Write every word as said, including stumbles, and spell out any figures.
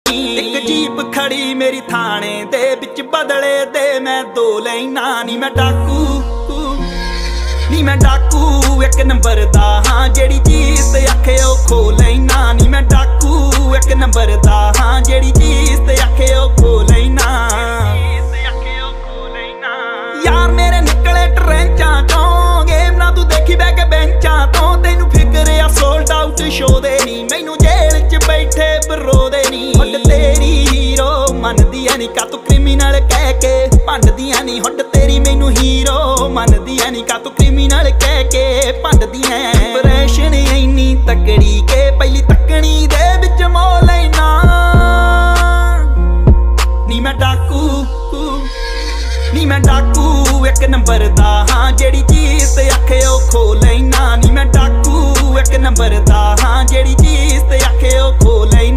एक जीप खड़ी मेरी थाने दे बिच बदले दे मैं दो लैना नी मैं डाकू नी मैं डाकू एक नंबर दा हाँ जेड़ी चीज ते आखे ओ खो लैना नी मैं डाकू एक नंबर दा हाँ जेड़ी चीज ते आखे ओ खो लैना। यार मेरे निकले ट्रेंचा चों गेम ना तू देखी बैठ के बेंचा तो तेनू फिक्र आ सोल्ड आउट शो दे नी मैनू जेल च बैठे बरो दे नी हुड तेरी हीरो मनदी है नी का तू क्रिमिनल कह के भंडदी है नी हुड तेरी मैनू हीरो मनदी है नी का तू क्रिमिनल कह के भंडदी है। इंप्रेशन इन्नी तकड़ी के पहली तकनी दे विच मोह लैना नी मैं डाकू नी मैं डाकू एक नंबर दा हाँ जेड़ी चीज ते आखे ओ खो लैना नी मैं डाकू एक नंबर दा हाँ जेड़ी चीज ते आखे ओ खो लैना।